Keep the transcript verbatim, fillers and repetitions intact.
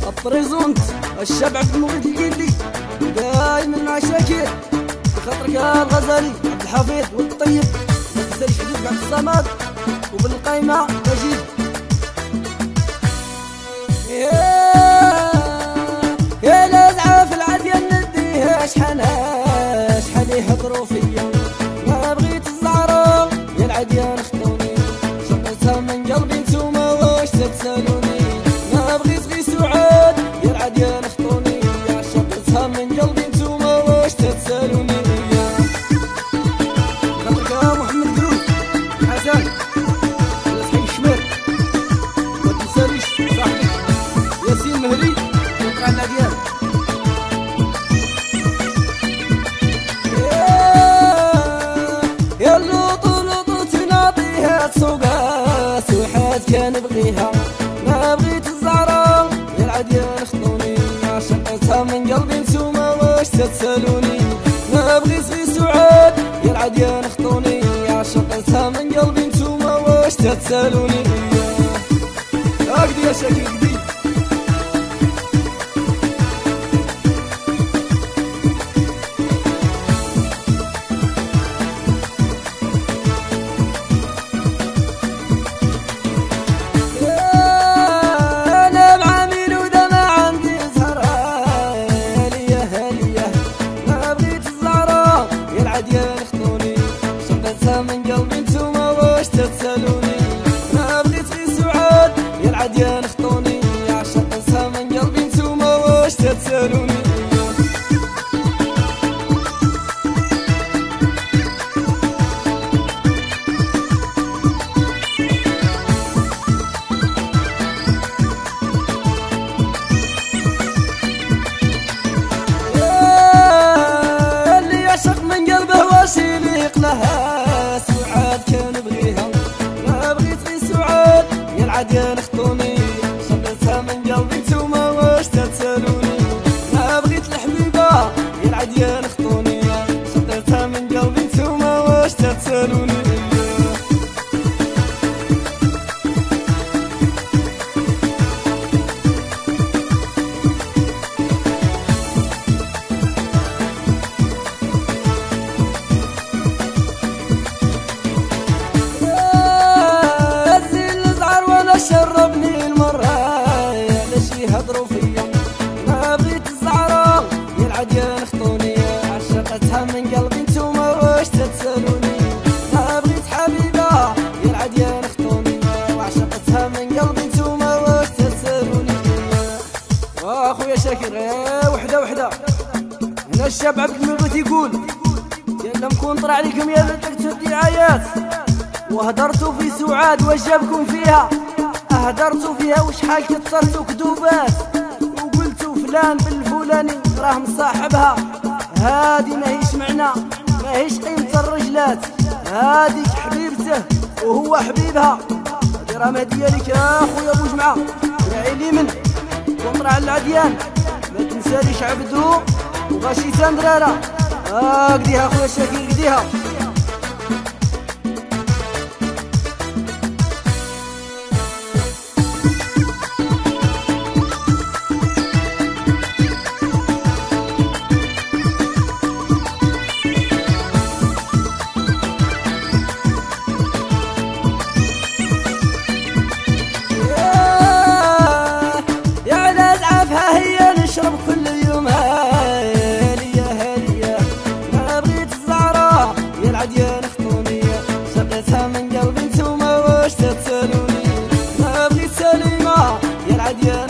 البريزونت الشبع في المغيد الجيلي دايما مع شاكر بخاطرك يا الغزالي عبد الحفيظ والطيب ما تنساليش حبيبك عبد الصمد وبالقايمة مجيد. يا لازعة في العافية نديها شحالها شحال يهضروا فيا ما بغيت الزعرة يا العديان خطوني شقيتها من قلبي نتوما واش تتسالوني ما بغيت غير سعاد يا العديان خطوني شقيتها من قلبي نتوما واش تتسالوني. خاطرك يا محمد قلوب حسن ولا صحيح الشمال ما تنساليش صاحبي ياسين مهري وقع العديان. يا لوطو لوطو تناطيها تسوقها سوحات كان بغيها ما بغيت الزعرة يا العديان خطوني عشقتها من قلبي نتوما واش تتسالوني ما بغيت غير سعاد يا العديان خطوني عشقتها من قلبي نتوما واش تتسالوني. هاكدي يا شاكر كدي من قلبي نتوما واش تتسالوني ما بغيت غير سعاد يا العديان خطوني عشقتها من قلبي نتوما واش تتسالوني. اللي يعشق من قلبه واش يليق لها سعاد كان بغيها ما بغيت غير سعاد يا العديان خطوني شقيتها من قلبي نتوما واش تتسالوني ما بغيت الحبيبة يا العديان خطوني شقيتها من قلبي نتوما واش تتسالوني. شربني المرة ليش يهضروا فيا ما بغيت الزعرة يا العديان خطوني عشقتها من قلبي نتوما واش تتسالوني ما بغيت حبيبة يا العديان خطوني وعشقتها من قلبي نتوما واش تتسالوني. واخويا شاكر وحدة وحدة هنا الشاب عبد المغيث يقول يا لمكون طلع عليكم يا ذكرتوا الدعايات وهدرتوا في سعاد واش جابكم فيها هدرتوا فيها وشحال كثرتوا كذوبات وقلتوا فلان بالفلاني راه مصاحبها هادي ماهيش معنا ماهيش قيمة الرجلات هاديك حبيبته وهو حبيبها هادي راه مهدية ليك يا خويا ابو جمعة راعي لي من وطرع العديان ما تنساليش عبدو وغاشي تندرارة هاكديها خويا شاكر كديها. نشرب كل يوم هالية هالية ما بغيت الزعرة يا العديان خطوني شقيتها من قلبي نتوما واش تتسالوني ما بغيت سليمة يا العديان